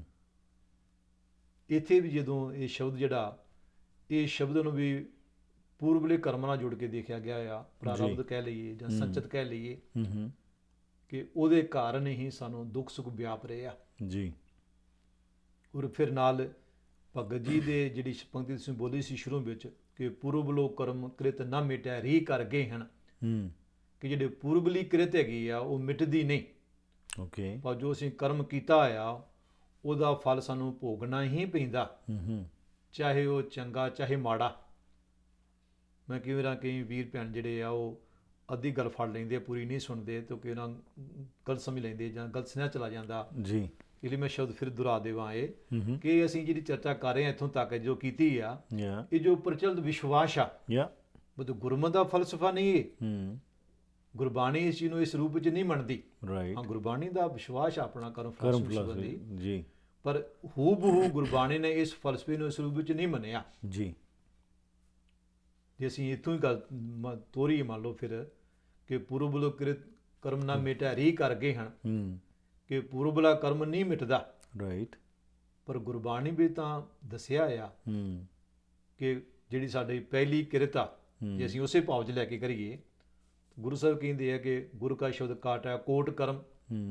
ਇੱਥੇ ਵੀ ਜਦੋਂ ਇਹ ਸ਼ਬਦ ਜਿਹੜਾ, ਇਹ ਸ਼ਬਦ ਨੂੰ ਵੀ ਪੂਰਬਲੇ ਕਰਮਾਂ ਨਾਲ ਜੁੜ ਕੇ ਦੇਖਿਆ ਗਿਆ ਆ, ਪ੍ਰਾਰਬਧ ਕਹਿ ਲਈਏ ਜਾਂ ਸੰਚਿਤ ਕਹਿ ਲਈਏ, ਕਿ ਉਹਦੇ ਕਾਰਨ ਹੀ ਸਾਨੂੰ ਦੁੱਖ ਸੁੱਖ ਵਿਆਪ ਰਹੇ ਆ ਜੀ। ਔਰ ਫਿਰ ਨਾਲ ਭਗਤ ਜੀ ਦੇ ਜਿਹੜੀ ਪੰਕਤੀ ਤੁਸੀਂ ਬੋਲੀ ਸੀ ਸ਼ੁਰੂ ਵਿੱਚ ਕਿ ਪੂਰਬਲੋ ਕਰਮ ਕ੍ਰਿਤ ਨਾ ਮਿਟੈ ਰੀ ਕਰ ਗਏ ਹਨ, ਕਿ ਜਿਹੜੇ ਪੂਰਬਲੀ ਕ੍ਰਿਤ ਹੈਗੀ ਆ ਉਹ ਮਿਟਦੀ ਨਹੀਂ। ਓਕੇ, ਪਰ ਜੋ ਅਸੀਂ ਕਰਮ ਕੀਤਾ ਆ ਉਹਦਾ ਫਲ ਸਾਨੂੰ ਭੋਗਣਾ ਹੀ ਪੈਂਦਾ, ਚਾਹੇ ਉਹ ਚੰਗਾ ਚਾਹੇ ਮਾੜਾ। ਮੈਂ ਕਈ ਵੀਰ ਭੈਣ ਜਿਹੜੇ ਆ ਉਹ ਅੱਧੀ ਗੱਲ ਫੜ ਲੈਂਦੇ, ਪੂਰੀ ਨਹੀਂ ਸੁਣਦੇ, ਤਾਂ ਕਿ ਉਹਨਾਂ ਗਲਤ ਸਮਝ ਲੈਂਦੇ ਜਾਂ ਗਲਤ ਸੁਨੇਹਾ ਚਲਾ ਜਾਂਦਾ ਜੀ ਇਸ ਲਈ ਮੈਂ ਸ਼ਬਦ ਫਿਰ ਦੁਹਰਾ ਦੇਵਾਂ ਇਹ ਕਿ ਅਸੀਂ ਜਿਹੜੀ ਚਰਚਾ ਕਰ ਰਹੇ ਹਾਂ ਇੱਥੋਂ ਤੱਕ ਜੋ ਕੀਤੀ ਆ, ਇਹ ਜੋ ਪ੍ਰਚਲਿਤ ਵਿਸ਼ਵਾਸ ਆ, ਮਤਲਬ ਗੁਰਮਤਿ ਦਾ ਫਲਸਫਾ ਨਹੀਂ ਇਹ। ਗੁਰਬਾਣੀ ਇਸ ਚੀਜ਼ ਨੂੰ ਇਸ ਰੂਪ ਵਿੱਚ ਨਹੀਂ ਮੰਨਦੀ। ਹਾਂ, ਗੁਰਬਾਣੀ ਦਾ ਵਿਸ਼ਵਾਸ ਆਪਣਾ ਕਰਮ ਫਲਸਫੇ ਜੀ, ਪਰ ਹੂ ਬਹੂ ਗੁਰਬਾਣੀ ਨੇ ਇਸ ਫਲਸਫੇ ਨੂੰ ਇਸ ਰੂਪ ਵਿੱਚ ਨਹੀਂ ਮੰਨਿਆ ਜੀ। ਜੇ ਅਸੀਂ ਇੱਥੋਂ ਹੀ ਗੱਲ ਤੋਰੀ ਮੰਨ ਲਓ ਫਿਰ ਕਿ ਪੂਰਬਲ ਕ੍ਰਿਤ ਕਰਮ ਨਾ ਮਿਟੈ ਰੀ ਕਰ ਗਏ ਹਨ, ਕਿ ਪੂਰਬਲਾ ਕਰਮ ਨਹੀਂ ਮਿਟਦਾ, ਰਾਈਟ। ਪਰ ਗੁਰਬਾਣੀ ਵੀ ਤਾਂ ਦੱਸਿਆ ਆ ਕਿ ਜਿਹੜੀ ਸਾਡੀ ਪਹਿਲੀ ਕਿਰਤ ਆ, ਜੇ ਅਸੀਂ ਉਸੇ ਭਾਵ 'ਚ ਲੈ ਕੇ ਕਰੀਏ, ਗੁਰੂ ਸਾਹਿਬ ਕਹਿੰਦੇ ਆ ਕਿ ਗੁਰੂ ਕਾ ਸ਼ਬਦ ਕਾਟਿਆ ਕੋਟ ਕਰਮ,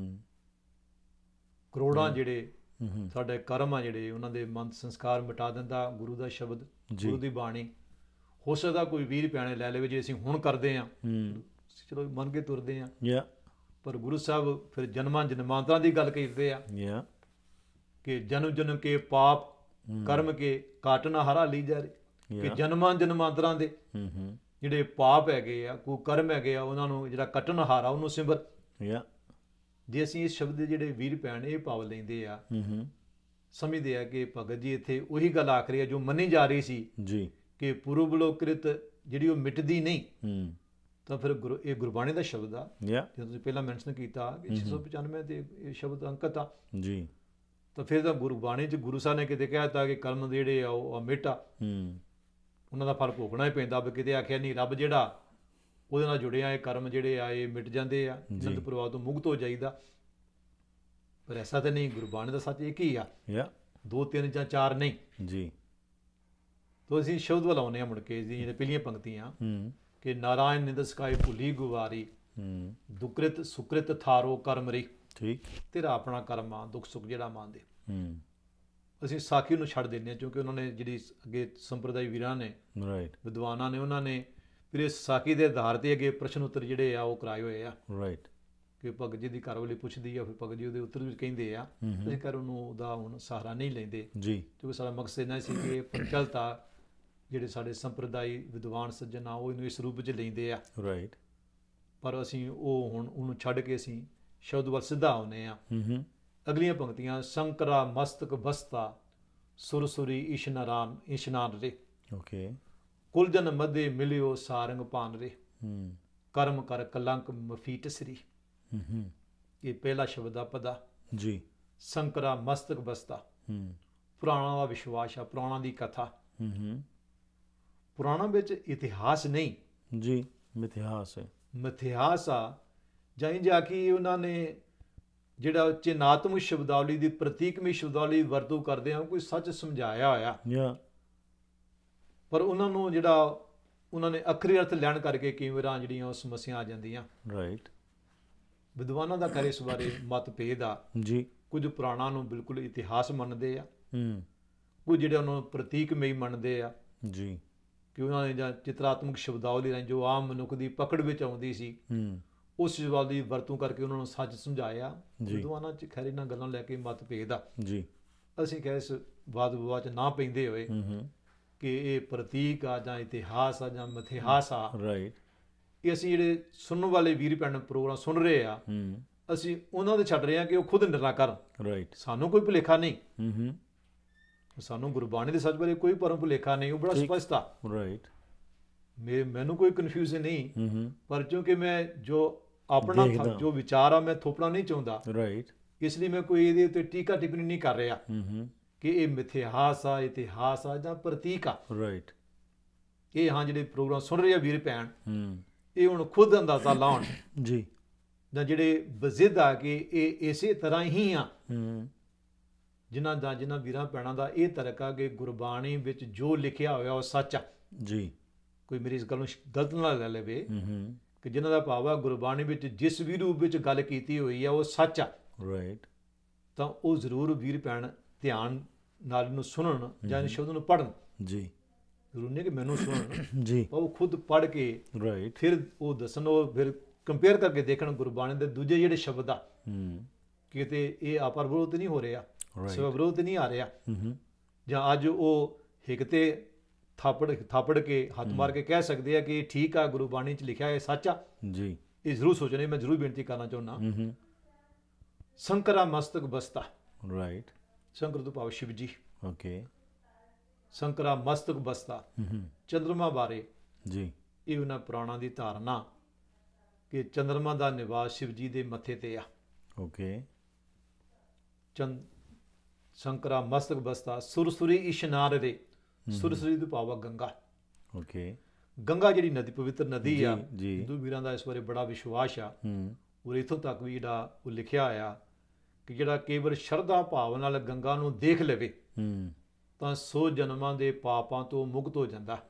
ਕਰੋੜਾਂ ਜਿਹੜੇ ਸਾਡੇ ਕਰਮ ਆ ਜਿਹੜੇ ਉਹਨਾਂ ਦੇ ਮਨ ਸੰਸਕਾਰ ਮਿਟਾ ਦਿੰਦਾ ਗੁਰੂ ਦਾ ਸ਼ਬਦ, ਗੁਰੂ ਦੀ ਬਾਣੀ। ਹੋ ਸਕਦਾ ਕੋਈ ਵੀਰ ਭੈਣੇ ਲੈ ਲਵੇ ਜੇ ਅਸੀਂ ਹੁਣ ਕਰਦੇ ਹਾਂ, ਚਲੋ ਮੰਨ ਕੇ ਤੁਰਦੇ ਹਾਂ, ਪਰ ਗੁਰੂ ਸਾਹਿਬ ਫਿਰ ਜਨਮਾਂ ਜਨਮਾਂਤਰਾਂ ਦੀ ਗੱਲ ਕਰਦੇ ਆ ਕਿ ਜਨਮ ਜਨਮ ਕੇ ਪਾਪ ਕਰਮ ਕੇ ਕਾਟਣਾ ਹਾਰਾ ਲਈ ਜਾ ਰਹੇ, ਕਿ ਜਨਮਾਂ ਜਨਮਾਂਤਰਾਂ ਦੇ ਜਿਹੜੇ ਪਾਪ ਹੈਗੇ ਆ, ਕੋਈ ਕਰਮ ਹੈਗੇ ਆ, ਉਹਨਾਂ ਨੂੰ ਜਿਹੜਾ ਕੱਟਣ ਹਾਰਾ ਉਹਨੂੰ ਸਿਮਰ। ਜੇ ਅਸੀਂ ਇਸ ਸ਼ਬਦ ਦੇ ਜਿਹੜੇ ਵੀਰ ਭੈਣ ਇਹ ਭਾਵ ਲੈਂਦੇ ਆ, ਸਮਝਦੇ ਆ ਕਿ ਭਗਤ ਜੀ ਇੱਥੇ ਉਹੀ ਗੱਲ ਆਖ ਰਹੀ ਆ ਜੋ ਮੰਨੀ ਜਾ ਰਹੀ ਸੀ ਜੀ, ਕਿ ਪੂਰਬਲੋਕ੍ਰਿਤ ਜਿਹੜੀ ਉਹ ਮਿਟਦੀ ਨਹੀਂ, ਤਾਂ ਫਿਰ ਇਹ ਗੁਰਬਾਣੀ ਦਾ ਸ਼ਬਦ ਆ। ਜਦੋਂ ਤੁਸੀਂ ਪਹਿਲਾਂ ਮੈਂਸ਼ਨ ਕੀਤਾ ਕਿ 695 ਤੇ ਇਹ ਸ਼ਬਦ ਅੰਕਿਤ ਆ ਜੀ, ਤਾਂ ਫਿਰ ਤਾਂ ਗੁਰਬਾਣੀ 'ਚ ਗੁਰੂ ਸਾਹਿਬ ਨੇ ਕਿਤੇ ਕਹਿ ਦਿੱਤਾ ਕਿ ਕਰਮ ਜਿਹੜੇ ਆ ਉਹ ਅਮਿਟ ਆ, ਉਹਨਾਂ ਦਾ ਫਲ ਭੋਗਣਾ ਹੀ ਪੈਂਦਾ। ਕਿਤੇ ਆਖਿਆ ਨਹੀਂ ਰੱਬ ਜਿਹੜਾ ਉਹਦੇ ਨਾਲ ਜੁੜਿਆ ਇਹ ਕਰਮ ਜਿਹੜੇ ਆ ਇਹ ਮਿਟ ਜਾਂਦੇ ਆ, ਜਨਤ ਪ੍ਰਵਾਹ ਤੋਂ ਮੁਕਤ ਹੋ ਜਾਈਦਾ। ਪਰ ਐਸਾ ਤਾਂ ਨਹੀਂ, ਗੁਰਬਾਣੀ ਦਾ ਸੱਚ ਇੱਕ ਹੀ ਆ, 2 3 ਜਾਂ 4 ਨਹੀਂ ਜੀ। ਤਾਂ ਅਸੀਂ ਸ਼ਬਦ ਵੱਲ ਆਉਂਦੇ ਹਾਂ ਮੁੜ ਕੇ, ਜਿਹੜੀਆਂ ਪਹਿਲੀਆਂ ਪੰਕਤੀਆਂ ਕਿ ਨਾਰਾਇਣ ਨਿੰਦਸਕਾਏ ਭੁੱਲੀ ਗੁਵਾਰੀ, ਦੁਕ੍ਰਿਤ ਸੁਕ੍ਰਿਤ ਥਾਰੋ ਕਰਮ ਰੀ, ਠੀਕ, ਤੇਰਾ ਆਪਣਾ ਕਰਮ ਆ ਦੁੱਖ ਸੁੱਖ ਜਿਹੜਾ ਮੰਨਦੇ। ਅਸੀਂ ਸਾਖੀ ਨੂੰ ਛੱਡ ਦਿੰਦੇ ਹਾਂ ਕਿਉਂਕਿ ਉਹਨਾਂ ਨੇ ਜਿਹੜੀ ਅੱਗੇ ਸੰਪਰਦਾਇ ਵੀਰਾਂ ਨੇ, ਵਿਦਵਾਨਾਂ ਨੇ, ਉਹਨਾਂ ਨੇ ਫਿਰ ਇਸ ਸਾਖੀ ਦੇ ਆਧਾਰ 'ਤੇ ਅੱਗੇ ਪ੍ਰਸ਼ਨ ਉੱਤਰ ਜਿਹੜੇ ਆ ਉਹ ਕਰਾਏ ਹੋਏ ਆ, ਰਾਈਟ। ਕਿ ਭਗਤ ਜੀ ਦੀ ਘਰ ਵਾਲੀ ਪੁੱਛਦੀ ਆ, ਫਿਰ ਭਗਤ ਜੀ ਉਹਦੇ ਉੱਤਰ ਵਿੱਚ ਕਹਿੰਦੇ ਆ, ਅਸੀਂ ਕਰ ਉਹਨੂੰ ਉਹਦਾ ਹੁਣ ਸਹਾਰਾ ਨਹੀਂ ਲੈਂਦੇ ਜੀ, ਕਿਉਂਕਿ ਸਾਡਾ ਮਕਸਦ ਇਹਨਾਂ ਸੀ ਕਿ ਪ੍ਰਚਲਿਤ ਜਿਹੜੇ ਸਾਡੇ ਸੰਪਰਦਾਇ ਵਿਦਵਾਨ ਸੱਜਣ ਆ ਉਹ ਇਹਨੂੰ ਇਸ ਰੂਪ 'ਚ ਲੈਂਦੇ ਆ, ਰਾਈਟ। ਪਰ ਅਸੀਂ ਉਹ ਹੁਣ ਉਹਨੂੰ ਛੱਡ ਕੇ ਅਸੀਂ ਸ਼ਬਦ ਵੱਲ ਸਿੱਧਾ ਆਉਂਦੇ ਹਾਂ। ਅਗਲੀਆਂ ਪੰਕਤੀਆਂ, ਸ਼ੰਕਰਾ ਮਸਤਕ ਬਸਤਾ ਸੁਰਸੁਰੀ ਇਸ਼ਨਾਨ ਰੇ, ਓਕੇ, ਕੁਲਜਨ ਮਧੇ ਮਿਲਿਓ ਸਾਰੰਗ ਪਾਨ ਰੇ, ਕਰਮ ਕਰ ਕਲੰਕ ਮਫੀਟ ਸ੍ਰੀ। ਇਹ ਪਹਿਲਾ ਸ਼ਬਦ ਆ ਪਦਾ ਜੀ। ਸ਼ੰਕਰਾ ਮਸਤਕ ਬਸਤਾ, ਪੁਰਾਣਾ ਦਾ ਵਿਸ਼ਵਾਸ ਆ, ਪੁਰਾਣਾ ਦੀ ਕਥਾ। ਪੁਰਾਣਾ ਵਿੱਚ ਇਤਿਹਾਸ ਨਹੀਂ ਜੀ, ਮਿਥਿਹਾਸ ਹੈ, ਮਿਥਿਹਾਸ ਆ। ਜਾਂ ਜਾ ਕਿ ਉਹਨਾਂ ਨੇ ਜਿਹੜਾ ਚਿੰਨ੍ਹਾਤਮਕ ਸ਼ਬਦਾਵਲੀ ਦੀ ਪ੍ਰਤੀਕਮਈ ਸ਼ਬਦਾਵਲੀ ਵਰਤੋਂ ਕਰਦੇ ਆ, ਕੋਈ ਸੱਚ ਸਮਝਾਇਆ ਹੋਇਆ, ਪਰ ਉਹਨਾਂ ਨੂੰ ਜਿਹੜਾ ਉਹਨਾਂ ਨੇ ਅੱਖਰੀ ਅਰਥ ਲੈਣ ਕਰਕੇ ਕਈ ਵਾਰਾਂ ਜਿਹੜੀਆਂ ਉਹ ਸਮੱਸਿਆ ਆ ਜਾਂਦੀਆਂ, ਰਾਈਟ। ਵਿਦਵਾਨਾਂ ਦਾ ਕਰੇ ਇਸ ਬਾਰੇ ਮਤਭੇਦ ਆ ਜੀ। ਕੁਝ ਪੁਰਾਣਾ ਨੂੰ ਬਿਲਕੁਲ ਇਤਿਹਾਸ ਮੰਨਦੇ ਆ, ਕੁਝ ਜਿਹੜੇ ਉਹਨਾਂ ਨੂੰ ਪ੍ਰਤੀਕਮਈ ਮੰਨਦੇ ਆ ਜੀ, ਕਿ ਉਹਨਾਂ ਨੇ ਜਾਂ ਚਿਤਰਾਤਮਕ ਸ਼ਬਦਾਵਲੀ ਰਾਹੀਂ ਜੋ ਆਮ ਮਨੁੱਖ ਦੀ ਪਕੜ ਵਿੱਚ ਆਉਂਦੀ ਸੀ ਉਸ ਸ਼ਬਦਾਵਲੀ ਦੀ ਵਰਤੋਂ ਕਰਕੇ ਉਹਨਾਂ ਨੂੰ ਸੱਚ ਸਮਝਾਇਆ। ਵਿਦਵਾਨਾਂ 'ਚ ਖੈਰ ਇਹਨਾਂ ਗੱਲਾਂ ਲੈ ਕੇ ਮਤਭੇਦ ਆ ਜੀ। ਅਸੀਂ ਕਹੇ ਇਸ ਵਾਦ ਵਿਵਾਦ 'ਚ ਨਾ ਪੈਂਦੇ ਹੋਏ ਕਿ ਇਹ ਪ੍ਰਤੀਕ ਆ ਜਾਂ ਇਤਿਹਾਸ ਆ ਜਾਂ ਮਿਥਿਹਾਸ ਆ, ਰਾਈਟ। ਇਹ ਅਸੀਂ ਜਿਹੜੇ ਸੁਣਨ ਵਾਲੇ ਵੀਰ ਭੈਣ ਪ੍ਰੋਗਰਾਮ ਸੁਣ ਰਹੇ ਆ, ਅਸੀਂ ਉਹਨਾਂ ਦੇ ਛੱਡ ਰਹੇ ਹਾਂ ਕਿ ਉਹ ਖੁਦ ਨਿਰਣਾ ਕਰਨ, ਰਾਈਟ। ਸਾਨੂੰ ਕੋਈ ਭੁਲੇਖਾ ਨਹੀਂ, ਸਾਨੂੰ ਗੁਰਬਾਣੀ ਦੇ ਸੱਚ ਬਾਰੇ ਕੋਈ ਭਰਮ ਭੁਲੇਖਾ ਨਹੀਂ, ਉਹ ਬੜਾ ਸਪਸ਼ਟ ਆ, ਰਾਈਟ। ਮੈਨੂੰ ਕੋਈ ਕਨਫਿਊਜ਼ਨ ਨਹੀਂ, ਪਰ ਕਿਉਂਕਿ ਮੈਂ ਜੋ ਆਪਣਾ ਜੋ ਵਿਚਾਰ ਆ ਮੈਂ ਥੋਪਣਾ ਨਹੀਂ ਚਾਹੁੰਦਾ, ਰਾਈਟ। ਇਸ ਲਈ ਮੈਂ ਕੋਈ ਇਹਦੇ ਉੱਤੇ ਟੀਕਾ ਟਿੱਪਣੀ ਨਹੀਂ ਕਰ ਰਿਹਾ ਕਿ ਇਹ ਮਿਥਿਹਾਸ ਆ, ਇਤਿਹਾਸ ਆ ਜਾਂ ਪ੍ਰਤੀਕ ਆ, ਰਾਈਟ। ਇਹ ਹਾਂ ਜਿਹੜੇ ਪ੍ਰੋਗਰਾਮ ਸੁਣ ਰਹੇ ਆ ਵੀਰ ਭੈਣ, ਇਹ ਹੁਣ ਖੁਦ ਅੰਦਾਜ਼ਾ ਲਾਉਣ ਜੀ, ਜਾਂ ਜਿਹੜੇ ਬਜ਼ਿੱਦ ਆ ਕਿ ਇਹ ਇਸੇ ਤਰ੍ਹਾਂ ਹੀ ਆ, ਜਿਨ੍ਹਾਂ ਵੀਰਾਂ ਭੈਣਾਂ ਦਾ ਇਹ ਤਰਕ ਆ ਕਿ ਗੁਰਬਾਣੀ ਵਿੱਚ ਜੋ ਲਿਖਿਆ ਹੋਇਆ ਉਹ ਸੱਚ ਆ ਜੀ। ਕੋਈ ਮੇਰੀ ਇਸ ਗੱਲ ਨੂੰ ਗਲਤ ਨਾ ਲੈ ਲਵੇ ਕਿ ਜਿਨ੍ਹਾਂ ਦਾ ਭਾਵ ਆ ਗੁਰਬਾਣੀ ਵਿੱਚ ਜਿਸ ਵੀ ਰੂਪ ਵਿੱਚ ਗੱਲ ਕੀਤੀ ਹੋਈ ਆ ਉਹ ਸੱਚ ਆ, ਰਾਈਟ। ਤਾਂ ਉਹ ਜ਼ਰੂਰ ਵੀਰ ਭੈਣ ਧਿਆਨ ਨਾਲ ਇਹਨੂੰ ਸੁਣਨ ਜਾਂ ਇਸ ਸ਼ਬਦ ਨੂੰ ਪੜ੍ਹਨ ਜੀ। ਜ਼ਰੂਰ ਨਹੀਂ ਕਿ ਮੈਨੂੰ ਸੁਣਨ ਜੀ, ਉਹ ਖੁਦ ਪੜ੍ਹ ਕੇ, ਰਾਈਟ, ਫਿਰ ਉਹ ਦੱਸਣ, ਉਹ ਫਿਰ ਕੰਪੇਅਰ ਕਰਕੇ ਦੇਖਣ ਗੁਰਬਾਣੀ ਦੇ ਦੂਜੇ ਜਿਹੜੇ ਸ਼ਬਦ ਆ, ਕਿਤੇ ਇਹ ਆਪਰ ਵਿਰੋਧ ਨਹੀਂ ਹੋ ਰਿਹਾ, ਸਵੈ ਵਿਰੋਧ ਨਹੀਂ ਆ ਰਿਹਾ, ਜਾਂ ਅੱਜ ਉਹ ਹਿੱਕ ਤੇ ਥਾਪੜ ਕੇ ਹੱਥ ਮਾਰ ਕੇ ਕਹਿ ਸਕਦੇ ਆ ਕਿ ਠੀਕ ਆ ਗੁਰਬਾਣੀ 'ਚ ਲਿਖਿਆ ਇਹ ਸੱਚ ਆ ਜੀ। ਇਹ ਜ਼ਰੂਰ ਸੋਚਣੇ, ਮੈਂ ਜ਼ਰੂਰ ਬੇਨਤੀ ਕਰਨਾ ਚਾਹੁੰਦਾ। ਸ਼ੰਕਰਾ ਮਸਤਕ ਬਸਤਾ ਰਾਈਟ। ਸ਼ੰਕਰ ਤੋਂ ਭਾਵ ਸ਼ਿਵ ਜੀ। ਓਕੇ। ਸ਼ੰਕਰਾ ਮਸਤਕ ਬਸਤਾ, ਚੰਦਰਮਾ ਬਾਰੇ ਜੀ ਇਹ ਉਹਨਾਂ ਪੁਰਾਣਾਂ ਦੀ ਧਾਰਨਾ ਕਿ ਚੰਦਰਮਾ ਦਾ ਨਿਵਾਸ ਸ਼ਿਵ ਜੀ ਦੇ ਮੱਥੇ ਤੇ ਆ। ਓਕੇ। ਸ਼ੰਕਰਾ ਮਸਤਕ ਬਸਤਾ, ਸੁਰਸੁਰੀ ਇਸ਼ਨਾਨ ਰੇ, ਸੁਰਸੁਰੀ ਤੋਂ ਭਾਵ ਗੰਗਾ। ਓਕੇ। ਗੰਗਾ ਜਿਹੜੀ ਨਦੀ, ਪਵਿੱਤਰ ਨਦੀ ਆ, ਜੀ ਹਿੰਦੂ ਵੀਰਾਂ ਦਾ ਇਸ ਬਾਰੇ ਬੜਾ ਵਿਸ਼ਵਾਸ ਆ। ਔਰ ਇੱਥੋਂ ਤੱਕ ਵੀ ਜਿਹੜਾ ਉਹ ਲਿਖਿਆ ਆ ਕਿ ਜਿਹੜਾ ਕੇਵਲ ਸ਼ਰਧਾ ਭਾਵ ਨਾਲ ਗੰਗਾ ਨੂੰ ਦੇਖ ਲਵੇ ਤਾਂ 100 ਜਨਮਾਂ ਦੇ ਪਾਪਾਂ ਤੋਂ ਮੁਕਤ ਹੋ ਜਾਂਦਾ।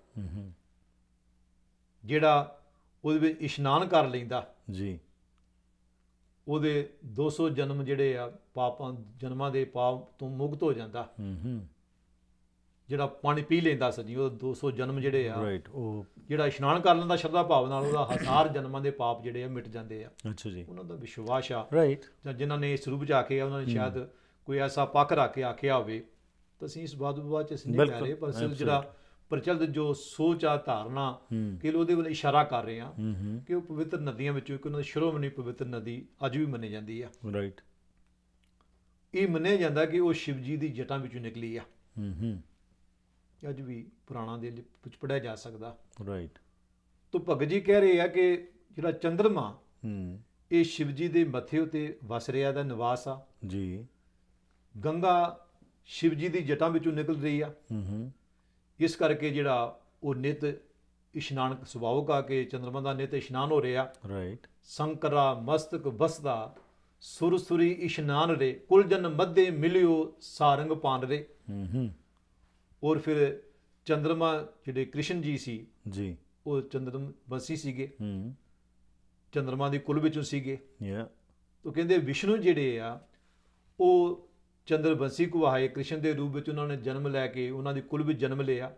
ਜਿਹੜਾ ਉਹਦੇ ਵਿੱਚ ਇਸ਼ਨਾਨ ਕਰ ਲੈਂਦਾ ਜੀ, ਉਹਦੇ 200 ਜਨਮ ਜਿਹੜੇ ਆ ਪਾਪਾਂ, ਜਨਮਾਂ ਦੇ ਪਾਪ ਤੋਂ ਮੁਕਤ ਹੋ ਜਾਂਦਾ। ਜਿਹੜਾ ਪਾਣੀ ਪੀ ਲੈਂਦਾ ਸਜੀ, ਉਹ 200 ਜਨਮ ਜਿਹੜੇ ਆ, ਉਹ ਜਿਹੜਾ ਇਸ਼ਨਾਨ ਕਰ ਲੈਂਦਾ ਸ਼ਰਧਾ ਭਾਵ ਨਾਲ, ਉਹਦਾ 1000 ਜਨਮਾਂ ਦੇ ਪਾਪ ਜਿਹੜੇ ਆ ਮਿਟ ਜਾਂਦੇ ਆ। ਅੱਛਾ ਜੀ। ਉਹਨਾਂ ਦਾ ਵਿਸ਼ਵਾਸ ਆ। ਜਾਂ ਜਿਨ੍ਹਾਂ ਨੇ ਇਸ ਰੂਪ 'ਚ ਆ ਕੇ ਉਹਨਾਂ ਨੇ ਸ਼ਾਇਦ ਕੋਈ ਐਸਾ ਪੱਖ ਰੱਖ ਕੇ ਆਖਿਆ ਹੋਵੇ, ਤਾਂ ਅਸੀਂ ਇਸ ਬਾਤ ਵਿਵਾਦ 'ਚ ਅਸੀਂ ਨਹੀਂ ਕਹਿ ਰਹੇ, ਪਰ ਸਿਰਫ ਜਿਹੜਾ ਪ੍ਰਚਲਿਤ ਜੋ ਸੋਚ ਆ, ਧਾਰਨਾ, ਕਿ ਉਹਦੇ ਵੱਲ ਇਸ਼ਾਰਾ ਕਰ ਰਹੇ ਹਾਂ ਕਿ ਉਹ ਪਵਿੱਤਰ ਨਦੀਆਂ ਵਿੱਚੋਂ ਇੱਕ ਉਹਨਾਂ ਦੀ ਸ਼੍ਰੋਮਣੀ ਪਵਿੱਤਰ ਨਦੀ ਅੱਜ ਵੀ ਮੰਨੀ ਜਾਂਦੀ ਆ। ਰਾਈਟ। ਇਹ ਮੰਨਿਆ ਜਾਂਦਾ ਕਿ ਉਹ ਸ਼ਿਵ ਜੀ ਦੀ ਜਟਾਂ ਵਿੱਚੋਂ ਨਿਕਲੀ ਆ। ਅੱਜ ਵੀ ਪੁਰਾਣਾ ਦੇ ਵਿੱਚ ਪੜ੍ਹਿਆ ਜਾ ਸਕਦਾ। ਰਾਈਟ। ਤਾਂ ਭਗਤ ਜੀ ਕਹਿ ਰਹੇ ਆ ਕਿ ਜਿਹੜਾ ਚੰਦਰਮਾ ਇਹ ਸ਼ਿਵ ਜੀ ਦੇ ਮੱਥੇ ਉੱਤੇ ਵਸ ਰਿਹਾ ਦਾ ਨਿਵਾਸ ਆ ਜੀ। ਗੰਗਾ ਸ਼ਿਵ ਜੀ ਦੀ ਜਟਾਂ ਵਿੱਚੋਂ ਨਿਕਲ ਰਹੀ ਆ। ਇਸ ਕਰਕੇ ਜਿਹੜਾ ਉਹ ਨਿਤ ਇਸ਼ਨਾਨ ਸੁਭਾਵਕ ਆ ਕਿ ਚੰਦਰਮਾ ਦਾ ਨਿਤ ਇਸ਼ਨਾਨ ਹੋ ਰਿਹਾ। ਰਾਈਟ। ਸ਼ੰਕਰਾ ਮਸਤਕ ਬਸਦਾ, ਸੁਰਸੁਰੀ ਇਸ਼ਨਾਨ ਰੇ, ਕੁਲ ਜਨ ਮੱਧੇ ਮਿਲਿਓ ਸਾਰੰਗ ਪਾਨ ਰੇ। ਔਰ ਫਿਰ ਚੰਦਰਮਾ ਜਿਹੜੇ ਕ੍ਰਿਸ਼ਨ ਜੀ ਸੀ ਜੀ, ਉਹ ਚੰਦਰਮਸੀ ਸੀਗੇ, ਚੰਦਰਮਾ ਦੀ ਕੁਲ ਵਿੱਚੋਂ ਸੀਗੇ। ਤਾਂ ਕਹਿੰਦੇ ਵਿਸ਼ਨੂੰ ਜਿਹੜੇ ਆ ਉਹ ਚੰਦਰਬੰਸੀ ਕੁਹਾਏ, ਕ੍ਰਿਸ਼ਨ ਦੇ ਰੂਪ ਵਿੱਚ ਉਹਨਾਂ ਨੇ ਜਨਮ ਲੈ ਕੇ ਉਹਨਾਂ ਦੀ ਕੁਲ ਵਿੱਚ ਜਨਮ ਲਿਆ।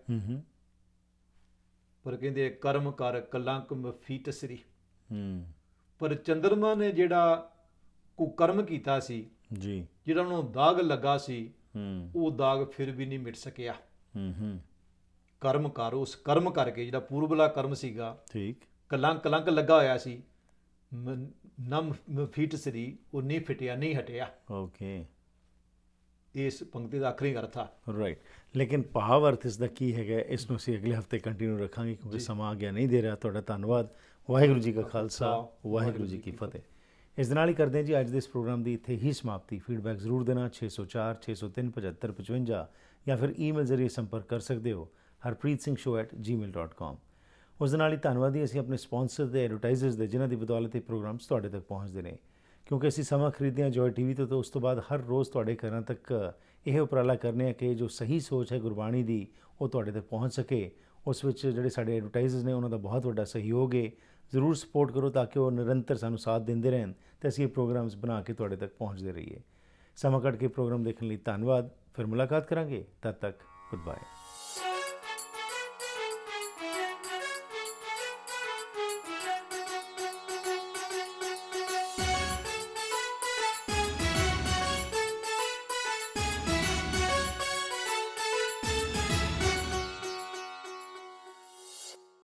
ਪਰ ਕਹਿੰਦੇ ਕਰਮ ਕਰ ਕਲੰਕ ਮਫੀਟਸਰੀ, ਪਰ ਚੰਦਰਮਾ ਨੇ ਜਿਹੜਾ ਕੁਕਰਮ ਕੀਤਾ ਸੀ ਜੀ, ਜਿਹੜਾ ਉਹਨੂੰ ਦਾਗ ਲੱਗਾ ਸੀ, ਉਹ ਦਾਗ ਫਿਰ ਵੀ ਨਹੀਂ ਮਿਟ ਸਕਿਆ। ਕਰਮ ਕਰ, ਉਸ ਕਰਮ ਕਰਕੇ ਜਿਹੜਾ ਪੂਰਬਲਾ ਕਰਮ ਸੀਗਾ, ਠੀਕ, ਕਲੰਕ ਲੱਗਾ ਹੋਇਆ ਸੀ, ਨਮ ਮਫੀਟਸਰੀ, ਉਹ ਨਹੀਂ ਫਿਟਿਆ, ਨਹੀਂ ਹਟਿਆ। ਓਕੇ। ਇਸ ਪੰਕਤੀ ਦਾ ਆਖਰੀ ਅਰਥ ਆ। ਰਾਈਟ। ਲੇਕਿਨ ਭਾਵ ਅਰਥ ਇਸ ਦਾ ਕੀ ਹੈਗਾ, ਇਸ ਨੂੰ ਅਸੀਂ ਅਗਲੇ ਹਫਤੇ ਕੰਟੀਨਿਊ ਰੱਖਾਂਗੇ ਕਿਉਂਕਿ ਸਮਾਂ ਅੱਗੇ ਨਹੀਂ ਦੇ ਰਿਹਾ। ਤੁਹਾਡਾ ਧੰਨਵਾਦ। ਵਾਹਿਗੁਰੂ ਜੀ ਕਾ ਖਾਲਸਾ, ਵਾਹਿਗੁਰੂ ਜੀ ਕੀ ਫਤਿਹ। ਇਸ ਦੇ ਨਾਲ ਹੀ ਕਰਦੇ ਹਾਂ ਜੀ ਅੱਜ ਦੇ ਇਸ ਪ੍ਰੋਗਰਾਮ ਦੀ ਇੱਥੇ ਹੀ ਸਮਾਪਤੀ। ਫੀਡਬੈਕ ਜ਼ਰੂਰ ਦੇਣਾ 604 603 75 55 ਜਾਂ ਫਿਰ ਈਮੇਲ ਜ਼ਰੀਏ ਸੰਪਰਕ ਕਰ ਸਕਦੇ ਹੋ harpreetsingh@gmail.com। ਉਸ ਦੇ ਨਾਲ ਹੀ ਧੰਨਵਾਦੀ ਅਸੀਂ ਆਪਣੇ ਸਪਾਂਸਰ ਦੇ, ਐਡਵਰਟਾਈਜ਼ਰਸ ਦੇ, ਜਿਨ੍ਹਾਂ ਦੀ ਬਦੌਲਤ ਇਹ ਪ੍ਰੋਗਰਾਮਸ ਤੁਹਾਡੇ ਤੱਕ ਪਹੁੰਚਦੇ ਨੇ। ਕਿਉਂਕਿ ਅਸੀਂ ਸਮਾਂ ਖਰੀਦਦੇ ਹਾਂ ਜੋਏ TV ਤੋਂ, ਉਸ ਤੋਂ ਬਾਅਦ ਹਰ ਰੋਜ਼ ਤੁਹਾਡੇ ਘਰਾਂ ਤੱਕ ਇਹ ਉਪਰਾਲਾ ਕਰਨੇ ਆ ਕਿ ਜੋ ਸਹੀ ਸੋਚ ਹੈ ਗੁਰਬਾਣੀ ਦੀ ਉਹ ਤੁਹਾਡੇ ਤੱਕ ਪਹੁੰਚ ਸਕੇ। ਉਸ ਵਿੱਚ ਜਿਹੜੇ ਸਾਡੇ ਐਡਵਰਟਾਈਜ਼ਰਸ ਨੇ ਉਹਨਾਂ ਦਾ ਬਹੁਤ ਵੱਡਾ ਸਹਿਯੋਗ ਹੈ। ਜ਼ਰੂਰ ਸਪੋਰਟ ਕਰੋ ਤਾਂ ਕਿ ਉਹ ਨਿਰੰਤਰ ਸਾਨੂੰ ਸਾਥ ਦਿੰਦੇ ਰਹਿਣ ਅਤੇ ਅਸੀਂ ਇਹ ਪ੍ਰੋਗਰਾਮਸ ਬਣਾ ਕੇ ਤੁਹਾਡੇ ਤੱਕ ਪਹੁੰਚਦੇ ਰਹੀਏ। ਸਮਾਂ ਕੱਢ ਕੇ ਪ੍ਰੋਗਰਾਮ ਦੇਖਣ ਲਈ ਧੰਨਵਾਦ। ਫਿਰ ਮੁਲਾਕਾਤ ਕਰਾਂਗੇ, ਤਦ ਤੱਕ ਗੁੱਡ ਬਾਏ।